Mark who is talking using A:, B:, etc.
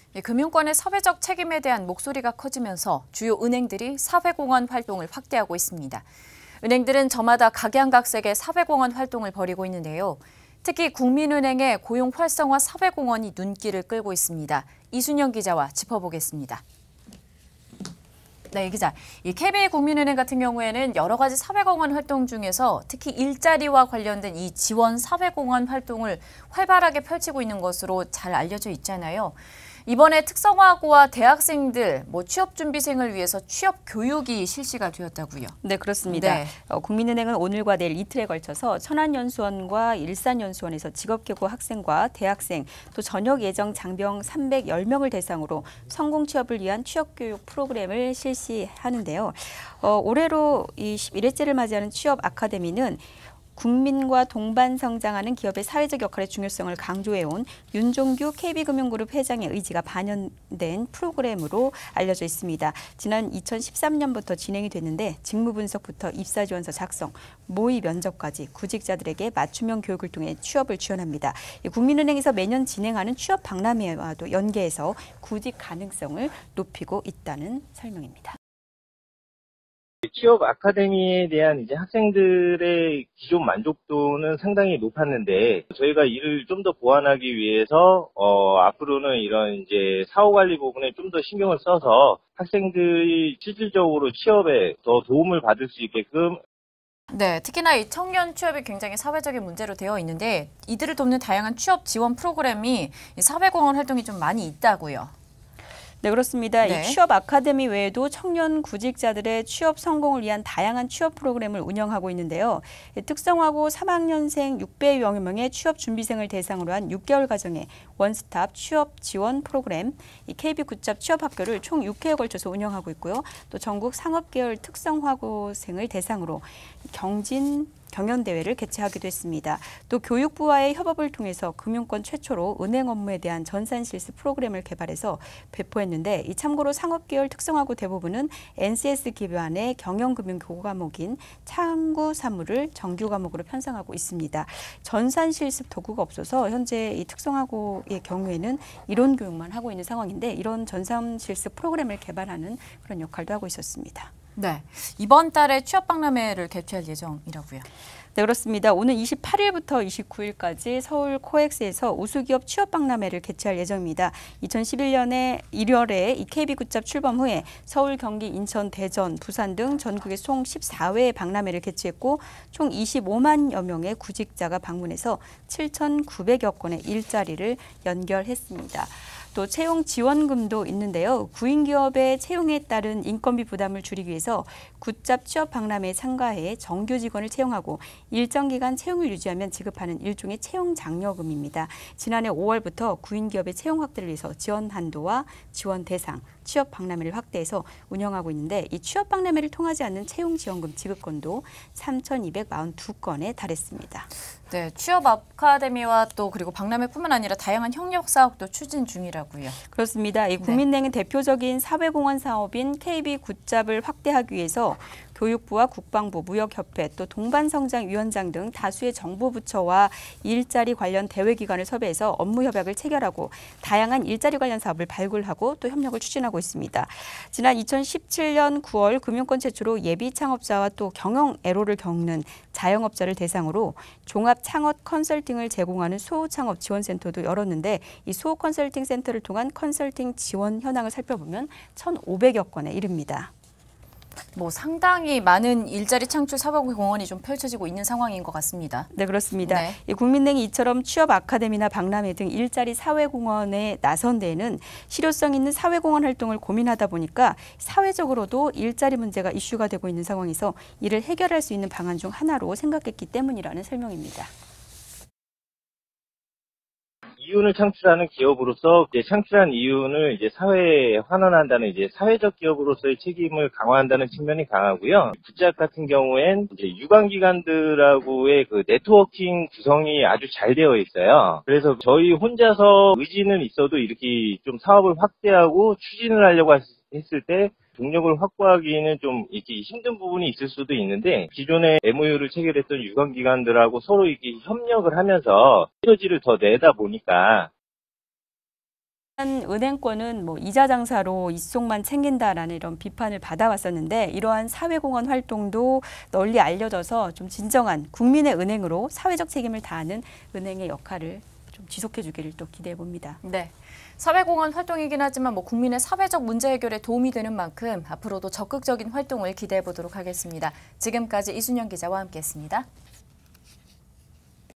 A: 금융권의 사회적 책임에 대한 목소리가 커지면서 주요 은행들이 사회공헌 활동을 확대하고 있습니다. 은행들은 저마다 각양각색의 사회공헌 활동을 벌이고 있는데요. 특히 국민은행의 고용 활성화 사회공헌이 눈길을 끌고 있습니다. 이순영 기자와 짚어보겠습니다. 네, 이 기자. 이 KB국민은행 같은 경우에는 여러 가지 사회공헌 활동 중에서 특히 일자리와 관련된 이 지원 사회공헌 활동을 활발하게 펼치고 있는 것으로 잘 알려져 있잖아요. 이번에 특성화고와 대학생들, 취업준비생을 위해서 취업 교육이 실시가 되었다고요.
B: 네, 그렇습니다.
A: 네.
B: 국민은행은 오늘과 내일 이틀에 걸쳐서 천안연수원과 일산연수원에서 직업계고 학생과 대학생, 또 전역 예정 장병 310명을 대상으로 성공 취업을 위한 취업교육 프로그램을 실시하는데요. 올해로 이 11회째를 맞이하는 취업 아카데미는 국민과 동반 성장하는 기업의 사회적 역할의 중요성을 강조해온 윤종규 KB금융그룹 회장의 의지가 반영된 프로그램으로 알려져 있습니다. 지난 2013년부터 진행이 됐는데 직무 분석부터 입사 지원서 작성, 모의 면접까지 구직자들에게 맞춤형 교육을 통해 취업을 지원합니다. 국민은행에서 매년 진행하는 취업 박람회와도 연계해서 구직 가능성을 높이고 있다는 설명입니다.
C: 취업 아카데미에 대한 학생들의 기존 만족도는 상당히 높았는데 저희가 이를 좀 더 보완하기 위해서 앞으로는 이런 사후 관리 부분에 좀 더 신경을 써서 학생들이 실질적으로 취업에 더 도움을 받을 수 있게끔.
A: 네, 특히나 이 청년 취업이 굉장히 사회적인 문제로 되어 있는데 이들을 돕는 다양한 취업 지원 프로그램이 사회공헌 활동이 좀 많이 있다고요.
B: 네, 그렇습니다.
A: 네.
B: 이 취업 아카데미 외에도 청년 구직자들의 취업 성공을 위한 다양한 취업 프로그램을 운영하고 있는데요. 특성화고 3학년생 600여 명의 취업 준비생을 대상으로 한 6개월 과정의 원스톱 취업 지원 프로그램, 이 KB 굿잡 취업학교를 총 6회에 걸쳐서 운영하고 있고요. 또 전국 상업계열 특성화고생을 대상으로 경연대회를 개최하기도 했습니다. 또 교육부와의 협업을 통해서 금융권 최초로 은행 업무에 대한 전산실습 프로그램을 개발해서 배포했는데 이 참고로 상업계열 특성화고 대부분은 NCS 기반의 경영금융 교과목인 창구사무를 정규 과목으로 편성하고 있습니다. 전산실습 도구가 없어서 현재 이 특성화고의 경우에는 이론 교육만 하고 있는 상황인데 이런 전산실습 프로그램을 개발하는 그런 역할도 하고 있었습니다.
A: 네, 이번 달에 취업 박람회를 개최할 예정이라고요.
B: 네, 그렇습니다. 오늘 28일부터 29일까지 서울 코엑스에서 우수기업 취업 박람회를 개최할 예정입니다. 2011년에 1월에 이 KB굿잡 출범 후에 서울, 경기, 인천, 대전, 부산 등 전국의 총 14회의 박람회를 개최했고 총 25만여 명의 구직자가 방문해서 7,900여 건의 일자리를 연결했습니다. 또 채용 지원금도 있는데요. 구인기업의 채용에 따른 인건비 부담을 줄이기 위해서 굿잡 취업 박람회에 참가해 정규 직원을 채용하고 일정 기간 채용을 유지하면 지급하는 일종의 채용 장려금입니다. 지난해 5월부터 구인기업의 채용 확대를 위해서 지원 한도와 지원 대상, 취업 박람회를 확대해서 운영하고 있는데 이 취업 박람회를 통하지 않는 채용 지원금 지급건도 3,242건에 달했습니다.
A: 네, 취업 아카데미와 또 그리고 박람회뿐만 아니라 다양한 협력 사업도 추진 중이라고요.
B: 그렇습니다. 이 국민은행은 대표적인 사회공헌 사업인 KB굿잡을 확대하기 위해서 교육부와 국방부, 무역협회, 또 동반성장위원장 등 다수의 정부부처와 일자리 관련 대외기관을 섭외해서 업무 협약을 체결하고 다양한 일자리 관련 사업을 발굴하고 또 협력을 추진하고 있습니다. 지난 2017년 9월 금융권 최초로 예비 창업자와 또 경영 애로를 겪는 자영업자를 대상으로 종합 창업 컨설팅을 제공하는 소호창업 지원센터도 열었는데 이 소호 컨설팅 센터를 통한 컨설팅 지원 현황을 살펴보면 1,500여 건에 이릅니다.
A: 상당히 많은 일자리 창출 사회공헌이 좀 펼쳐지고 있는 상황인 것 같습니다.
B: 네, 그렇습니다.
A: 네.
B: 이 국민은행이 이처럼 취업 아카데미나 박람회 등 일자리 사회공헌에 나선 데에는 실효성 있는 사회공헌 활동을 고민하다 보니까 사회적으로도 일자리 문제가 이슈가 되고 있는 상황에서 이를 해결할 수 있는 방안 중 하나로 생각했기 때문이라는 설명입니다.
C: 이윤을 창출하는 기업으로서 창출한 이윤을 사회에 환원한다는 사회적 기업으로서의 책임을 강화한다는 측면이 강하고요. 굿잡 같은 경우엔 유관기관들하고의 그 네트워킹 구성이 아주 잘 되어 있어요. 그래서 저희 혼자서 의지는 있어도 이렇게 좀 사업을 확대하고 추진을 하려고 했을 때 동력을 확보하기에는 좀 이렇게 힘든 부분이 있을 수도 있는데 기존에 MOU를 체결했던 유관기관들하고 서로 이렇게 협력을 하면서 시너지를 더 내다 보니까
B: 은행권은 이자 장사로 이속만 챙긴다라는 이런 비판을 받아왔었는데 이러한 사회공헌 활동도 널리 알려져서 좀 진정한 국민의 은행으로 사회적 책임을 다하는 은행의 역할을 좀 지속해 주기를 또 기대해 봅니다.
A: 네. 사회공헌 활동이긴 하지만 국민의 사회적 문제 해결에 도움이 되는 만큼 앞으로도 적극적인 활동을 기대해 보도록 하겠습니다. 지금까지 이순영 기자와 함께했습니다.